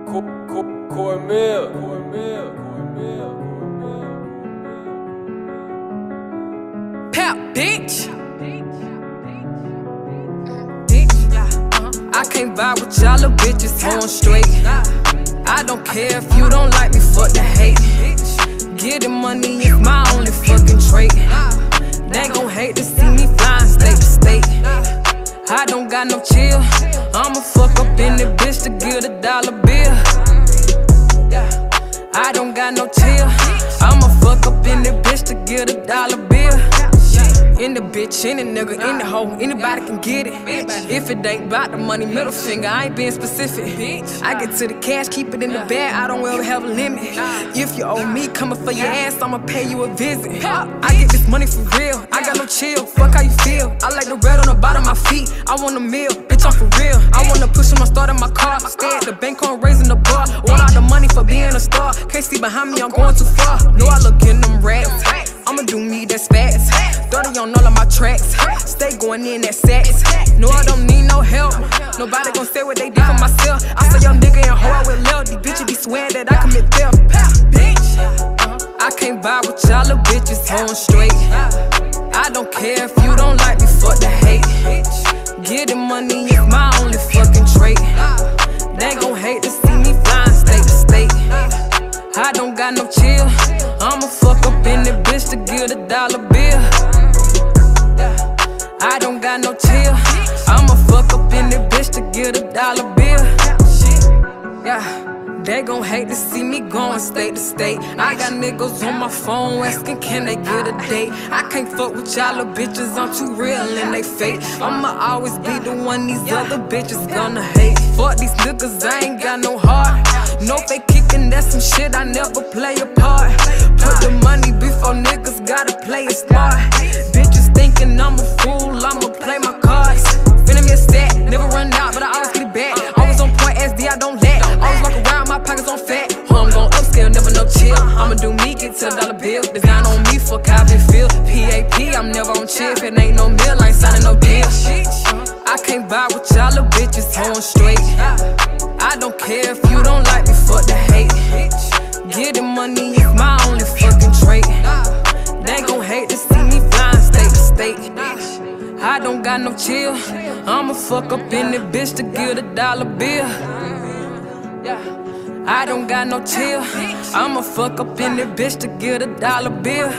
Pap, bitch. I can't vibe with y'all little bitches on straight. I don't care if you don't like me, fuck the hate. Getting money is my only fucking trait. They gon' hate to see me flying state to state. I don't got no chill. I'ma fuck up in the bitch to get a dollar bill. I don't got no chill. I'ma fuck up in the bitch to get a dollar bill. In the bitch, any nigga, in the hoe, anybody can get it. If it ain't about the money, middle finger, I ain't being specific. I get to the cash, keep it in the bag, I don't ever have a limit. If you owe me, coming for your ass, I'ma pay you a visit. I get this money for real, I got no chill, fuck how you feel. I like the red on the bottom of my feet, I want a meal, bitch I'm for real. I wanna push on my start in my car, stay at the bank on raising the bar. Want all the money for being a star, can't see behind me, I'm going too far. Know I look in them racks, I'ma do me, that's facts. 30 on all of my tracks, stay going in that sacks. No, I don't need no help. Nobody gon' say what they did for myself. I say young nigga and hoe, I with love. These bitches be swearing that I commit theft. Bitch, I can't vibe with y'all little bitches on straight. I don't care if you don't like me, fuck the hate. Getting money is my only fucking trait. They gon' hate to see me flying state to state. I don't got no chill. I'ma fuck up in the bitch to get a dollar bill. I don't got no chill. I'ma fuck up in the bitch to get a dollar bill. Yeah, they gon' hate to see me going state to state. I got niggas on my phone asking can they get a date. I can't fuck with y'all little bitches, I'm too real and they fake. I'ma always be the one these other bitches gonna hate. Fuck these niggas, I ain't got no heart. No fake kicking, that's some shit I never play a part. Put the money before niggas gotta play it smart. Bitches thinking I'm a fool, I'ma play my cards. Feeling me a stat, never run out, but I always get it back. Always on point, SD, I don't lack. Always walk around, my pockets on fat. I'm gon' upscale, never no chill. I'ma do me, get to a dollar bill. Design on me, fuck how I feel. PAP, I'm never on chill. If it ain't no meal, I ain't signing no deal. I can't vibe with y'all little bitches on straight. I don't care if you don't like me, fuck the hate. Getting money is my only fucking trait. They gon' hate to see me flying state to state. I don't got no chill. I'ma fuck up in the bitch to get a dollar bill. I don't got no chill. I'ma fuck up in the bitch to get a dollar bill.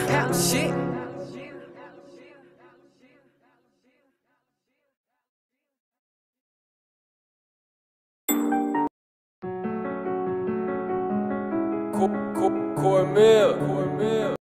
Cornmeal.